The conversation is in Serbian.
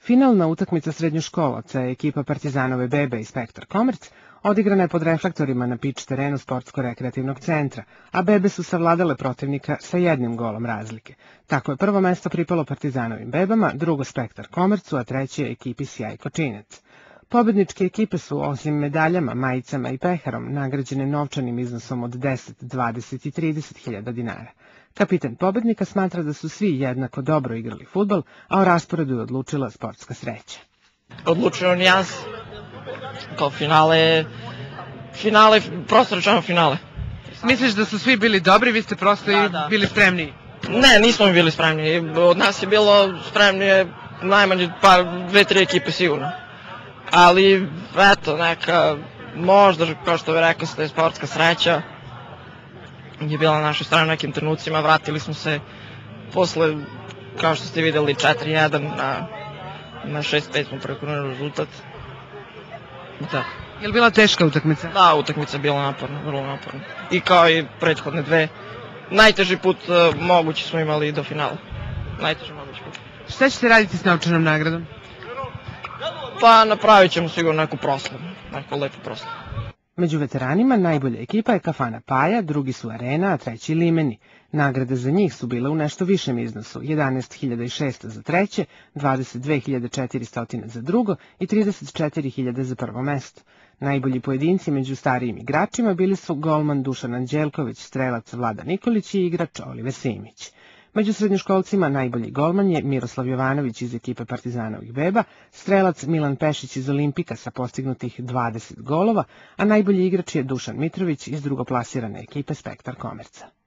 Finalna utakmica srednjoškolaca je ekipa Partizanove bebe i Spektar Komerc odigrana je pod reflektorima na pič terenu sportsko-rekreativnog centra, a bebe su savladale protivnika sa 1 golom razlike. Tako je prvo mesto pripalo Partizanovim bebama, drugo Spektar Komercu, a treće ekipi Sjaj Kočinjac. Pobedničke ekipe su, osim medaljama, majicama i peharom, nagrađene novčanim iznosom od 10, 20 i 30 hiljada dinara. Kapitan pobednika smatra da su svi jednako dobro igrali fudbal, a o rasporedu je odlučila sportska sreća. Odlučio nijans, kao finale, prosto rečeno finale. Misliš da su svi bili dobri, vi ste prosto bili spremniji? Ne, nismo mi bili spremni. Od nas je bilo spremnije najmanje 2-3 ekipe sigurno. Ali, eto, neka, možda, kao što vi rekao ste, sportska sreća je bila na našoj strani u nekim trenucima. Vratili smo se posle, kao što ste videli, 4-1 na 6-5 smo prekonali rezultat. Je li bila teška utakmica? Da, utakmica je bila naporna, vrlo naporna. I kao i prethodne dve, najteži put mogući smo imali do finala. Najteži mogući put. Šta ćete raditi s novčanom nagradom? Pa napravit ćemo sigurno neku proslavu, neku lepu proslavu. Među veteranima najbolja ekipa je Kafana Paja, drugi su Arena, a treći Limeni. Nagrade za njih su bile u nešto višem iznosu, 11.600 za treće, 22.400 za drugo i 34.000 za prvo mesto. Najbolji pojedinci među starijim igračima bili su golman Dušan Anđelković, strelac Vlada Nikolić i igrač Oliver Simić. Među srednjoškolcima najbolji golman je Miroslav Jovanović iz ekipe Partizanovih beba, strelac Milan Pešić iz Olimpika sa postignutih 20 golova, a najbolji igrač je Dušan Mitrović iz drugoplasirane ekipe Spektar Komerca.